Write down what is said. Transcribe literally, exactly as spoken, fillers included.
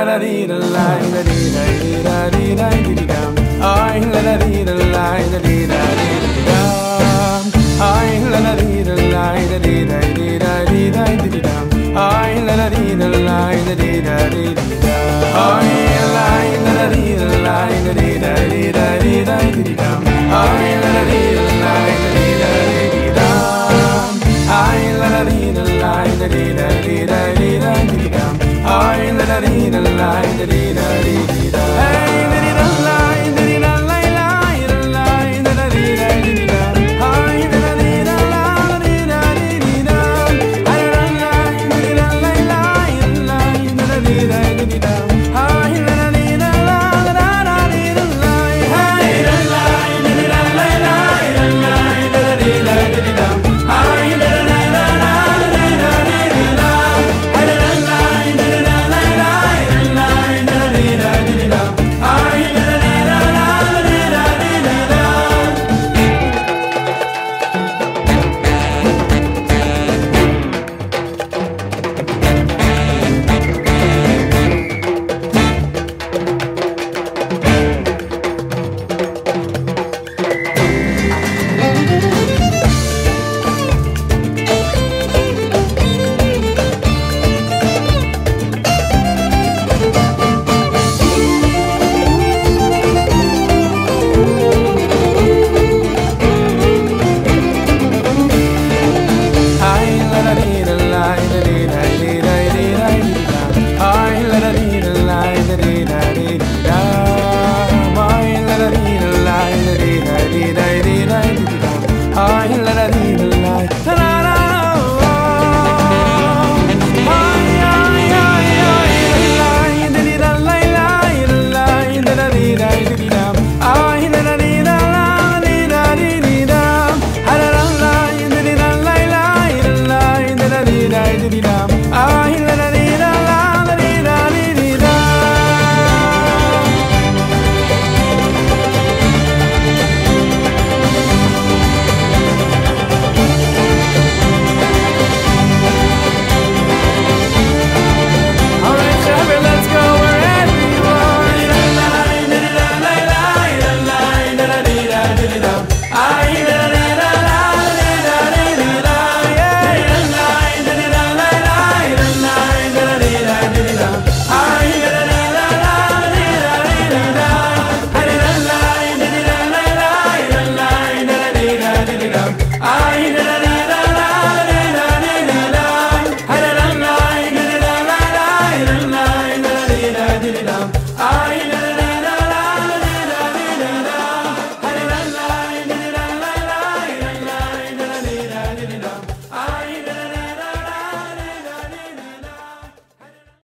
la dee da la da dee da dee da dee da dee dum. I la la dee da la da dee da dee dum. I la la dee da la da dee da dee da dee da dee dum. I la la dee da la da dee da dee dum. I la la dee da la da dee da dee da dee da dee dum. I la la dee da la da dee da dee dum. I la la dee da la da dee da dee da dee da dee dum. I la la dee da la da dee